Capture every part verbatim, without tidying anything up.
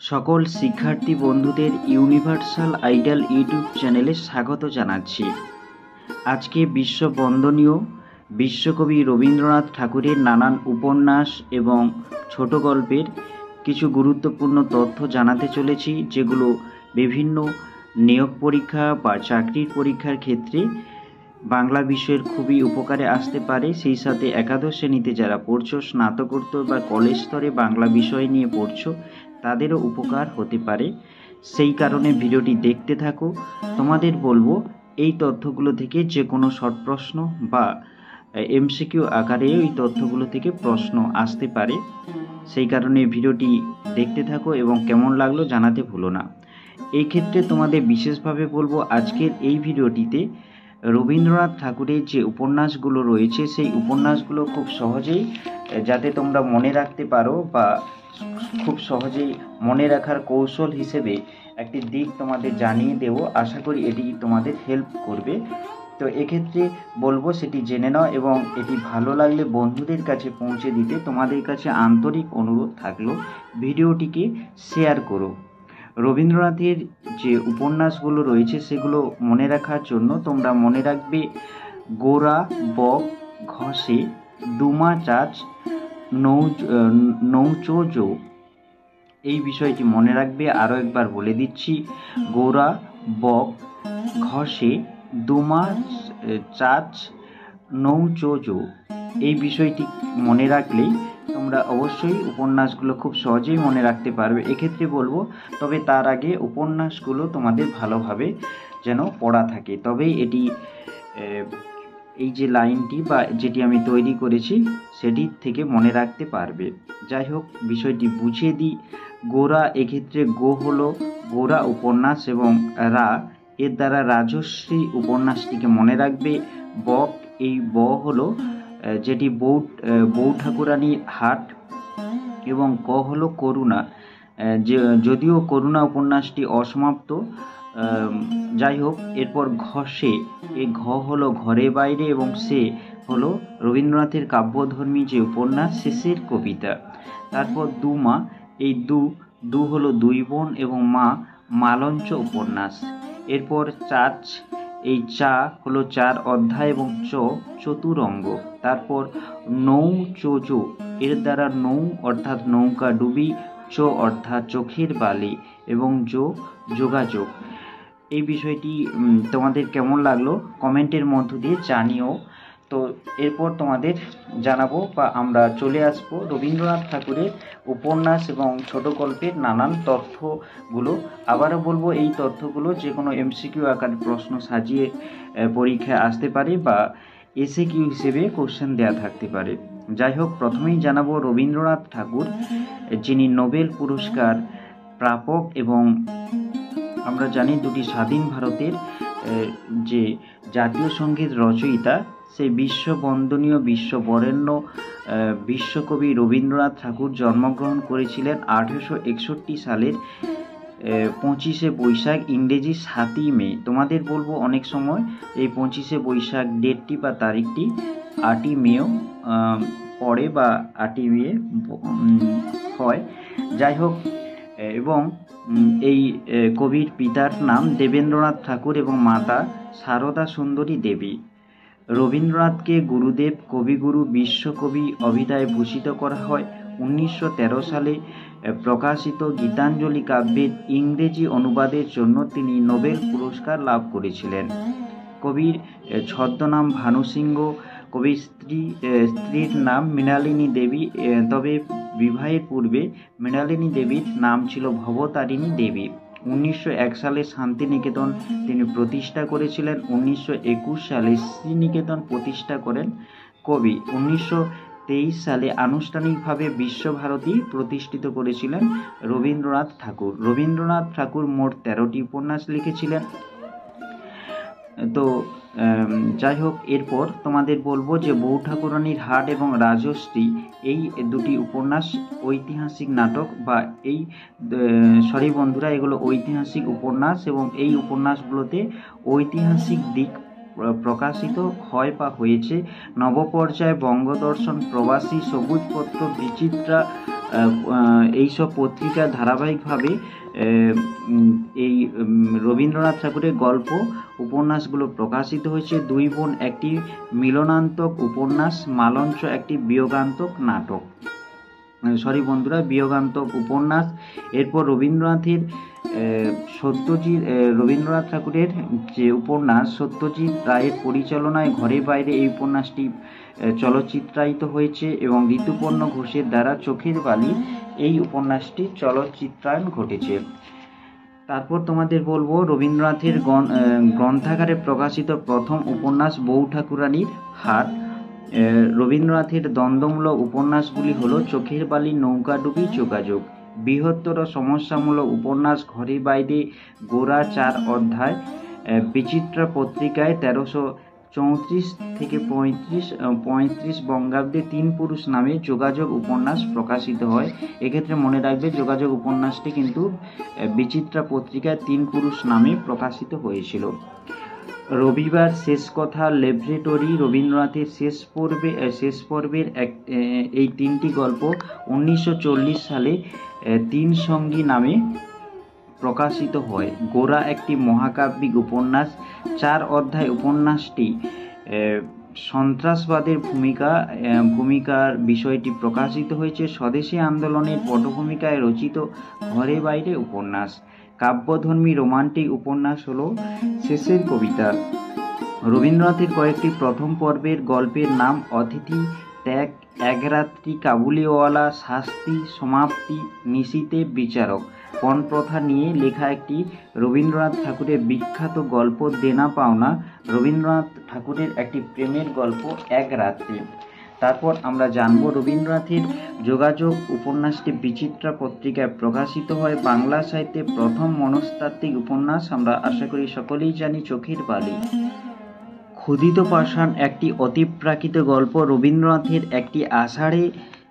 সকল শিক্ষার্থী বন্ধুদের ইউনিভার্সাল আইডল ইউটিউব চ্যানেলে স্বাগত জানাচ্ছি। আজকে বিশ্ব বন্দনীয় বিশ্বকবি রবীন্দ্রনাথ ঠাকুরের নানান উপন্যাস এবং ছোট গল্পের কিছু গুরুত্বপূর্ণ তথ্য জানাতে চলেছি, যেগুলো বিভিন্ন নিয়োগ পরীক্ষা বা চাকরির পরীক্ষার ক্ষেত্রে বাংলা বিষয়ের খুবই উপকারে আসতে পারে। সেই সাথে একাদশ শ্রেণীতে যারা পড়ছো, স্নাতকোত্তর বা কলেজ স্তরে বাংলা বিষয় নিয়ে পড়ছো, তাদেরও উপকার হতে পারে। সেই কারণে ভিডিওটি দেখতে থাকো। তোমাদের বলবো, এই তথ্যগুলো থেকে যে কোনো শর্ট প্রশ্ন বা এমসিকিউ আকারে এই তথ্যগুলো থেকে প্রশ্ন আসতে পারে। সেই কারণে ভিডিওটি দেখতে থাকো এবং কেমন লাগলো জানাতে ভুলো না। এই ক্ষেত্রে তোমাদের বিশেষভাবে বলবো, আজকের এই ভিডিওটিতে রবীন্দ্রনাথ ঠাকুরের যে উপন্যাসগুলো রয়েছে সেই উপন্যাসগুলো খুব সহজেই যাতে তোমরা মনে রাখতে পারো বা খুব সহজেই মনে রাখার কৌশল হিসেবে একটি দিক তোমাদের জানিয়ে দেব। আশা করি এটি তোমাদের হেল্প করবে। তো এক্ষেত্রে বলবো সেটি জেনে নাও এবং এটি ভালো লাগলে বন্ধুদের কাছে পৌঁছে দিতে তোমাদের কাছে আন্তরিক অনুরোধ থাকলো ভিডিওটিকে শেয়ার করো। রবীন্দ্রনাথের যে উপন্যাসগুলো রয়েছে সেগুলো মনে রাখার জন্য তোমরা মনে রাখবে গোরা, বক, ঘষে, দুমা চাচ, নৌ নৌচোজো। এই বিষয়টি মনে রাখবে। আরও একবার বলে দিচ্ছি, গোরা, বক, ঘষে, দুমা চাচ, নৌচোজো। এই বিষয়টি মনে রাখলেই তোমরা অবশ্যই উপন্যাসগুলো খুব সহজেই মনে রাখতে পারবে। এক্ষেত্রে বলবো, তবে তার আগে উপন্যাসগুলো তোমাদের ভালোভাবে যেন পড়া থাকে, তবেই এটি এই যে লাইনটি বা যেটি আমি তৈরি করেছি সেটি থেকে মনে রাখতে পারবে। যাই হোক, বিষয়টি বুঝিয়ে দিই। গোরা, এক্ষেত্রে গো হলো গোরা উপন্যাস এবং রা এর দ্বারা রাজশ্রী উপন্যাসটিকে মনে রাখবে। বক, এই ব হলো যেটি বউ বউ ঠাকুরানীর হাট এবং ক হলো করুণা, যে যদিও করুণা উপন্যাসটি অসমাপ্ত। যাই হোক, এরপর ঘষে, এই ঘ হলো ঘরে বাইরে এবং সে হলো রবীন্দ্রনাথের কাব্যধর্মী যে উপন্যাস শেষের কবিতা। তারপর দুমা, এই দু দু হলো দুই বোন এবং মা মালঞ্চ উপন্যাস। এরপর চাচ, এই চা হলো চার অধ্যায় এবং চ চতুরঙ্গ। তারপর নৌ চোজো, এর দ্বারা নৌ অর্থাৎ নৌকা ডুবি, চো অর্থাৎ চোখের বালি এবং যো যোগাযোগ। এই বিষয়টি তোমাদের কেমন লাগলো কমেন্টের মধ্য দিয়ে জানিও। তো এরপর তোমাদের জানাবো বা আমরা চলে আসবো রবীন্দ্রনাথ ঠাকুরের উপন্যাস এবং ছোট গল্পের নানান তথ্যগুলো। আবারও বলবো, এই তথ্যগুলো যে কোনো এমসিকিউ আকারে প্রশ্ন সাজিয়ে পরীক্ষায় আসতে পারে বা এসে কিউ হিসেবে কোশ্চেন দেওয়া থাকতে পারে। যাই হোক, প্রথমেই জানাবো রবীন্দ্রনাথ ঠাকুর, যিনি নোবেল পুরস্কার প্রাপক এবং আমরা জানি দুটি স্বাধীন ভারতের যে জাতীয় সঙ্গীত রচয়িতা, সেই বিশ্ববন্দনীয় বিশ্ববরেণ্য বিশ্বকবি রবীন্দ্রনাথ ঠাকুর জন্মগ্রহণ করেছিলেন আঠেরোশো একষট্টি সালের পঁচিশে বৈশাখ, ইংরেজি সাতই মে। তোমাদের বলবো, অনেক সময় এই পঁচিশে বৈশাখ ডেটটি বা তারিখটি আটই মেও পড়ে বা আটই মে হয়। যাই হোক, এবং এই কবির পিতার নাম দেবেন্দ্রনাথ ঠাকুর এবং মাতা সারদা সুন্দরী দেবী। রবীন্দ্রনাথকে গুরুদেব, কবিগুরু, বিশ্বকবি অভিধায় ভূষিত করা হয়। উনিশশো তেরো সালে প্রকাশিত গীতাঞ্জলি কাব্যের ইংরেজি অনুবাদের জন্য তিনি নোবেল পুরস্কার লাভ করেছিলেন। কবির ছদ্মনাম ভানুসিংহ, কবির স্ত্রী স্ত্রীর নাম মৃণালিনী দেবী, তবে বিবাহের পূর্বে মৃণালিনী দেবীর নাম ছিল ভবতারিণী দেবী। উনিশশো এক সালে শান্তিনিকেতন তিনি প্রতিষ্ঠা করেছিলেন। উনিশশো একুশ সালে শ্রীনিকেতন প্রতিষ্ঠা করেন কবি। উনিশশো তেইশ সালে আনুষ্ঠানিকভাবে বিশ্বভারতী প্রতিষ্ঠিত করেছিলেন রবীন্দ্রনাথ ঠাকুর। রবীন্দ্রনাথ ঠাকুর মোট তেরোটি উপন্যাস লিখেছিলেন। তো যাই হোক, এরপর তোমাদের বলবো যে বউ ঠাকুরানীর হাট এবং রাজশ্রী, এই দুটি উপন্যাস ঐতিহাসিক নাটক বা এই সরি বন্ধুরা এগুলো ঐতিহাসিক উপন্যাস এবং এই উপন্যাসগুলোতে ঐতিহাসিক দিক প্রকাশিত হয় বা হয়েছে। নবপর্যায়, বঙ্গদর্শন, প্রবাসী, সবুজপত্র, বিচিত্রা, এইসব পত্রিকা ধারাবাহিকভাবে এই রবীন্দ্রনাথ ঠাকুরের গল্প উপন্যাসগুলো প্রকাশিত হয়েছে। দুই বোন একটি মিলনান্তক উপন্যাস, মালঞ্চ একটি বিয়োগান্তক নাটক, সরি বন্ধুরা বিয়োগান্তক উপন্যাস। এরপর রবীন্দ্রনাথের সত্যজিৎ রবীন্দ্রনাথ ঠাকুরের যে উপন্যাস সত্যজিৎ রায়ের পরিচালনায় ঘরে বাইরে এই উপন্যাসটি চলচ্চিত্রায়িত হয়েছে এবং ঋতুপর্ণ ঘোষের দ্বারা চোখের বালি এই উপন্যাসটি চলচ্চিত্রায়ন ঘটেছে। তারপর তোমাদের বলবো রবীন্দ্রনাথের গ্রন্থাগারে প্রকাশিত প্রথম উপন্যাস বউ ঠাকুরানীর হাট। রবীন্দ্রনাথের দ্বন্দ্বমূলক উপন্যাসগুলি হলো চোখের বালি, নৌকাডুবি, যোগাযোগ। বৃহত্তর সমস্যামূলক উপন্যাস ঘরে বাইরে, গোরা, চার অধ্যায়। বিচিত্রা পত্রিকায় তেরোশো চৌত্রিশ থেকে পঁয়ত্রিশ পঁয়ত্রিশ বঙ্গাব্দে তিন পুরুষ নামে যোগাযোগ উপন্যাস প্রকাশিত হয়। এক্ষেত্রে মনে রাখবে যোগাযোগ উপন্যাসটি কিন্তু বিচিত্রা পত্রিকায় তিন পুরুষ নামে প্রকাশিত হয়েছিল। রবিবার, শেষ কথা, ল্যাবরেটরি রবীন্দ্রনাথের শেষ পর্বে শেষ পর্বের এক এই তিনটি গল্প উনিশশো চল্লিশ সালে তিন সঙ্গী নামে প্রকাশিত হয়। গোরা একটি মহাকাব্যিক উপন্যাস। চার অধ্যায় উপন্যাসটি সন্ত্রাসবাদের ভূমিকা ভূমিকার বিষয়টি প্রকাশিত হয়েছে। স্বদেশী আন্দোলনের পটভূমিকায় রচিত ঘরে বাইরে উপন্যাস। কাব্যধর্মী রোমান্টিক উপন্যাস হলো শেষের কবিতা। রবীন্দ্রনাথের কয়েকটি প্রথম পর্বের গল্পের নাম অতিথি, ত্যাগ, এক রাত্রি, কাবুলিওয়ালা, শাস্তি, সমাপ্তি, নিশীথে, বিচারক। পণ প্রথা নিয়ে লেখা একটি রবীন্দ্রনাথ ঠাকুরের বিখ্যাত গল্প দেনা পাওনা। রবীন্দ্রনাথ ঠাকুরের একটি প্রেমের গল্প এক রাত্রি। তারপর আমরা জানব রবীন্দ্রনাথের যোগাযোগ উপন্যাসটি বিচিত্রা পত্রিকায় প্রকাশিত হয়। বাংলা সাহিত্যে প্রথম মনস্তাত্ত্বিক উপন্যাস আমরা আশা করি সকলেই জানি চোখের বালি। ক্ষুধিত পাষাণ একটি অতিপ্রাকৃত গল্প, রবীন্দ্রনাথের একটি আষাঢ়ে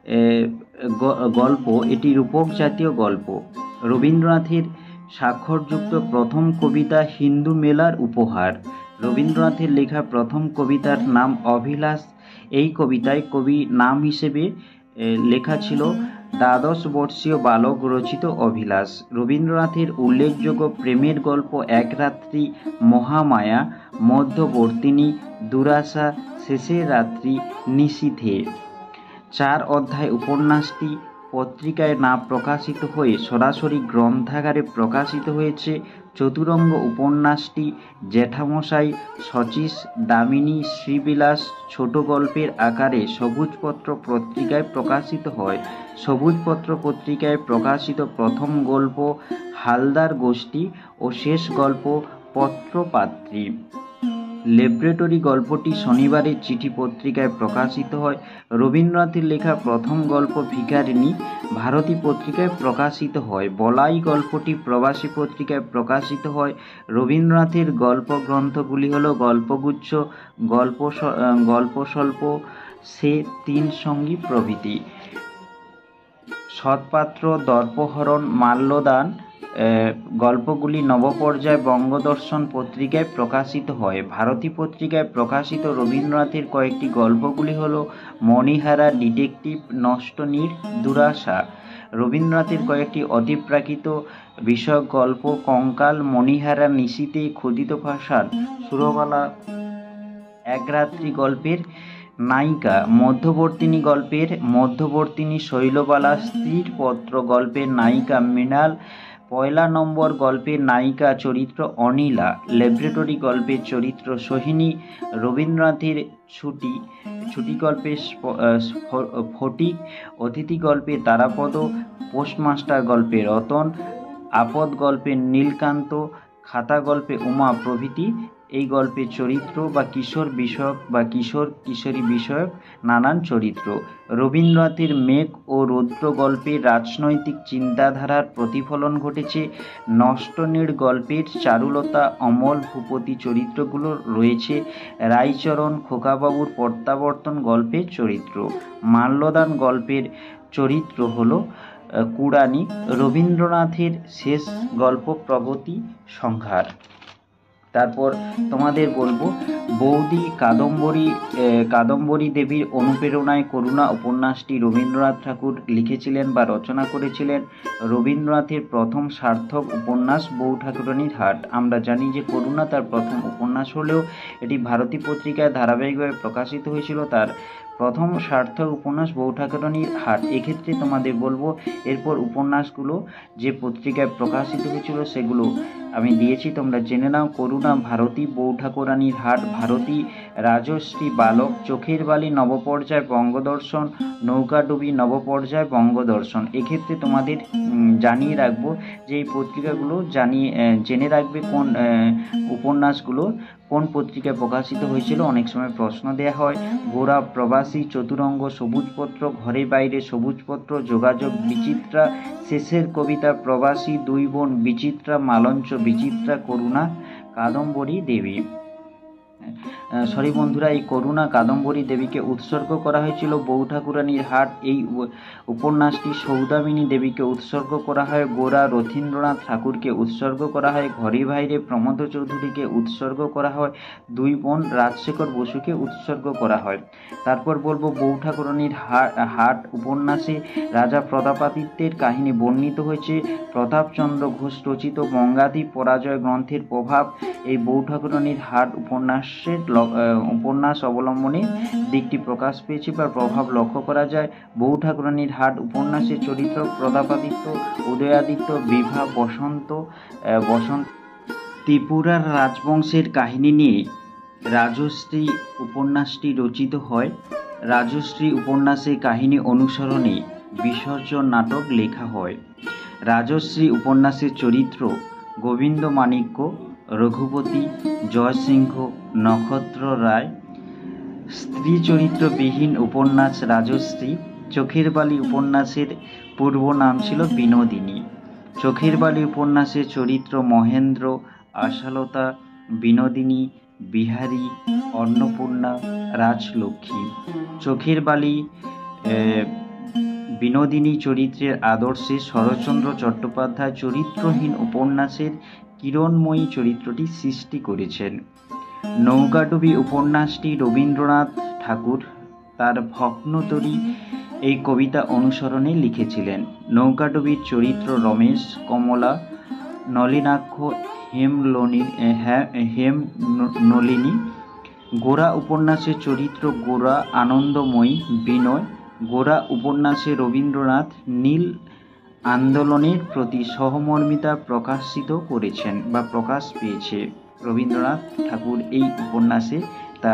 গল্প, এটি রূপক জাতীয় গল্প। রবীন্দ্রনাথের স্বাক্ষরযুক্ত প্রথম কবিতা হিন্দু মেলার উপহার। রবীন্দ্রনাথের লেখা প্রথম কবিতার নাম অভিলাষ। এই কবিতায় কবি নাম হিসেবে লেখা ছিল দ্বাদশ বর্ষীয় বালক রচিত অভিলাষ। রবীন্দ্রনাথের উল্লেখযোগ্য প্রেমের গল্প এক রাত্রি, মহামায়া, মধ্যবর্তিনী, দুরাশা, শেষের রাত্রি, নিশীথে। চার অধ্যায় উপন্যাসটি পত্রিকায় না প্রকাশিত হয়ে সরাসরি গ্রন্থাগারে প্রকাশিত হয়েছে। চতুরঙ্গ উপন্যাসটি জ্যাঠামশাই, শচীশ, দামিনী, শ্রীবিলাস ছোট গল্পের আকারে সবুজপত্র পত্রিকায় প্রকাশিত হয়। সবুজপত্র পত্রিকায় প্রকাশিত প্রথম গল্প হালদার গোষ্ঠী ও শেষ গল্প পত্রপাত্রী। ল্যাবরেটরি গল্পটি শনিবারের চিঠি পত্রিকায় প্রকাশিত হয়। রবীন্দ্রনাথের লেখা প্রথম গল্প ভিখারিণী ভারতী পত্রিকায় প্রকাশিত হয়। বলাই গল্পটি প্রবাসী পত্রিকায় প্রকাশিত হয়। রবীন্দ্রনাথের গল্প গ্রন্থগুলি হল গল্পগুচ্ছ, গল্প গল্পস্বল্প, সে তিন সঙ্গী প্রভৃতি। সৎপাত্র, দর্পহরণ, মাল্যদান গল্পগুলি নবপর্যায় বঙ্গদর্শন পত্রিকায় প্রকাশিত হয়। ভারতী পত্রিকায় প্রকাশিত রবীন্দ্রনাথের কয়েকটি গল্পগুলি হল মণিহারা, ডিটেকটিভ, নষ্টনীড়, দুরাশা। রবীন্দ্রনাথের কয়েকটি অতিপ্রাকৃত বিষয়ক গল্প কঙ্কাল, মণিহারা, নিশীথে, ক্ষুধিত পাষাণ, সুরবালা, এক রাত্রি গল্পের নায়িকা, মধ্যবর্তিনী গল্পের মধ্যবর্তিনী শৈলবালা, স্ত্রীর পত্র গল্পের নায়িকা মৃণাল, পয়লা নম্বর গল্পের নায়িকা চরিত্র অনিলা, ল্যাবরেটরি গল্পের চরিত্র সোহিনী। রবীন্দ্রনাথের ছুটি ছুটি গল্পের ফটিক, অতিথি গল্পে তারাপদ, পোস্টমাস্টার গল্পে রতন, আপদ গল্পে নীলকান্ত, খাতা গল্পে উমা প্রভৃতি এই গল্পের চরিত্র বা কিশোর বিষয়ক বা কিশোর কিশোরী বিষয়ক নানান চরিত্র। রবীন্দ্রনাথের মেঘ ও রৌদ্র গল্পে রাজনৈতিক চিন্তাধারার প্রতিফলন ঘটেছে। নষ্টনীড় গল্পের চারুলতা, অমল, ভূপতি চরিত্রগুলো রয়েছে। রায়চরণ, খোকাবাবুর প্রত্যাবর্তন গল্পের চরিত্র। মাল্যদান গল্পের চরিত্র হল কুড়ানি। রবীন্দ্রনাথের শেষ গল্প প্রগতি সংহার। তারপর তোমাদের বলবো বৌদি কাদম্বরী কাদম্বরী দেবীর অনুপ্রেরণায় করুণা উপন্যাসটি রবীন্দ্রনাথ ঠাকুর লিখেছিলেন বা রচনা করেছিলেন। রবীন্দ্রনাথের প্রথম সার্থক উপন্যাস বউ ঠাকুরানীর হাট। আমরা জানি যে করুণা তার প্রথম উপন্যাস হলেও এটি ভারতী পত্রিকায় ধারাবাহিকভাবে প্রকাশিত হয়েছিল। তার প্রথম সার্থক উপন্যাস বউ ঠাকুরানীর হাট। এক্ষেত্রে তোমাদের বলবো এরপর উপন্যাসগুলো যে পত্রিকায় প্রকাশিত হয়েছিল সেগুলো আমি দিয়েছি, তোমরা জেনে নাও। করুণা ভারতী, বউ ঠাকুরানীর হাট ভারতী, রাজশ্রী বালক, চোখের বালি নবপর্যায় বঙ্গদর্শন, নৌকাডুবি নবপর্যায় বঙ্গদর্শন। এক্ষেত্রে তোমাদের জানিয়ে রাখবো যে এই পত্রিকাগুলো জানিয়ে জেনে রাখবে কোন উপন্যাসগুলো কোন পত্রিকায় প্রকাশিত হয়েছিল। অনেক সময় প্রশ্ন দেয়া হয়। গোরা প্রবাসী, চতুরঙ্গ সবুজপত্র, ঘরে বাইরে সবুজপত্র, যোগাযোগ বিচিত্রা, শেষের কবিতা প্রবাসী, দুই বোন বিচিত্রা, মালঞ্চ বিচিত্রা, করুণা কাদম্বরী দেবী। সরি বন্ধুরা, এই করুণা কাদম্বরী দেবীকে উৎসর্গ করা হয়েছিল বউ ঠাকুরানীর হাট। এই উপন্যাসটি সৌদামিনী দেবীকে উৎসর্গ করা হয়। গোরা রথীন্দ্রনাথ ঠাকুরকে উৎসর্গ করা হয়। ঘরে বাইরে প্রমোদ চৌধুরীকে উৎসর্গ করা হয়। দুই বোন রাজশেখর বসুকে উৎসর্গ করা হয়। তারপর বলবো বউ ঠাকুরানীর হাট উপন্যাসে রাজা প্রতাপাদিত্যের কাহিনী বর্ণিত হয়েছে। প্রতাপচন্দ্র ঘোষ রচিত বঙ্গাদী পরাজয় গ্রন্থের প্রভাব এই বউ ঠাকুরানীর হাট উপন্যাসের উপন্যাস অবলম্বনে দিকটি প্রকাশ পেয়েছে বা প্রভাব লক্ষ্য করা যায়। বউ ঠাকুরানীর হাট উপন্যাসের চরিত্র প্রতাপাদিত্য, উদয়াদিত্য, বিভা, বসন্ত বসন্ত ত্রিপুরার রাজবংশের কাহিনী নিয়ে রাজশ্রী উপন্যাসটি রচিত হয়। রাজশ্রী উপন্যাসে কাহিনী অনুসরণে বিসর্জন নাটক লেখা হয়। রাজশ্রী উপন্যাসের চরিত্র গোবিন্দ মাণিক্য, রঘুপতি, জয়সিংহ, নক্ষত্র রায়। স্ত্রী চরিত্রবিহীন উপন্যাস রাজশ্রী। চোখের বালি উপন্যাসের পূর্ব নাম ছিল বিনোদিনী। চোখের বালি উপন্যাসের চরিত্র মহেন্দ্র, আশালতা, বিনোদিনী, বিহারী, অন্নপূর্ণা, রাজলক্ষ্মী। চোখের বালি বিনোদিনী চরিত্রের আদর্শে শরৎচন্দ্র চট্টোপাধ্যায় চরিত্রহীন উপন্যাসের কিরণময়ী চরিত্রটি সৃষ্টি করেছেন। নৌকাডুবি উপন্যাসটি রবীন্দ্রনাথ ঠাকুর তার ভগ্নতরী এই কবিতা অনুসরণে লিখেছিলেন। নৌকাডুবির চরিত্র রমেশ, কমলা, নলিনাক্ষ, হেম নলিনী। গোরা উপন্যাসের চরিত্র গোরা, আনন্দময়ী, বিনয়। গোরা উপন্যাসে রবীন্দ্রনাথ নীল আন্দোলনের প্রতি সহমর্মিতা প্রকাশিত করেছেন বা প্রকাশ পেয়েছে। রবীন্দ্রনাথ ঠাকুর এই উপন্যাসে তা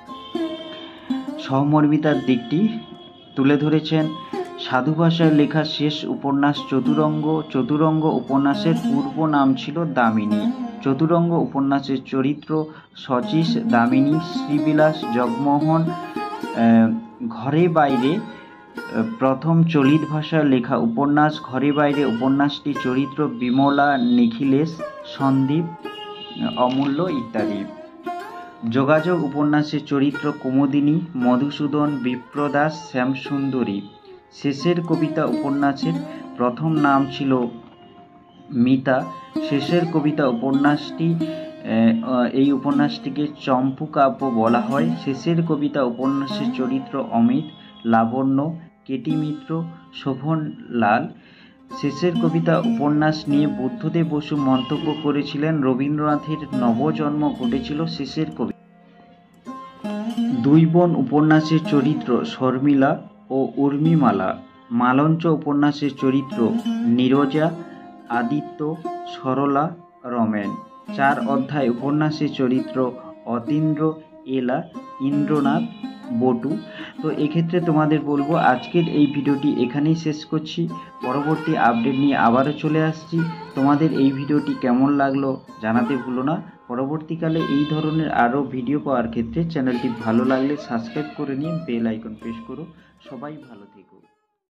সহমর্মিতার দিকটি তুলে ধরেছেন। সাধু ভাষায় লেখা শেষ উপন্যাস চতুরঙ্গ। চতুরঙ্গ উপন্যাসের পূর্ব নাম ছিল দামিনী। চতুরঙ্গ উপন্যাসের চরিত্র শচীশ, দামিনী, শ্রীবিলাস, জগমোহন। ঘরে বাইরে প্রথম চলিত ভাষায় লেখা উপন্যাস। ঘরে বাইরে উপন্যাসটি চরিত্র বিমলা, নিখিলেশ, সন্দীপ, অমূল্য ইত্যাদি। যোগাযোগ উপন্যাসের চরিত্র কুমুদিনী, মধুসূদন, বিপ্রদাস, শ্যামসুন্দরী। শেষের কবিতা উপন্যাসের প্রথম নাম ছিল মিতা। শেষের কবিতা উপন্যাসটি এই উপন্যাসটিকে চম্পু কাব্য বলা হয়। শেষের কবিতা উপন্যাসের চরিত্র অমিত, লাবণ্য, কেটি মিত্র, শোভনলাল। শেষের কবিতা উপন্যাস নিয়ে বুদ্ধদেব বসু মন্তব্য করেছিলেন রবীন্দ্রনাথের নবজন্ম ঘটেছিল শেষের কবিতা। দুই বোন উপন্যাসের চরিত্র শর্মিলা ও উর্মিমালা। মালঞ্চ উপন্যাসের চরিত্র নীরজা, আদিত্য, সরলা, রমেন। চার অধ্যায় উপন্যাসের চরিত্র অতীন্দ্র, এলা, ইন্দ্রনাথ, বটু। তো এক্ষেত্রে তোমাদের বলবো আজকের এই ভিডিওটি এখানেই শেষ করছি। পরবর্তী আপডেট নিয়ে আবারও চলে আসছি। তোমাদের এই ভিডিওটি কেমন লাগলো জানাতে ভুলো না। পরবর্তীকালে এই ধরনের আরও ভিডিও পাওয়ার ক্ষেত্রে চ্যানেলটি ভালো লাগলে সাবস্ক্রাইব করে নিয়ে বেল আইকন প্রেস করো। সবাই ভালো থেকো।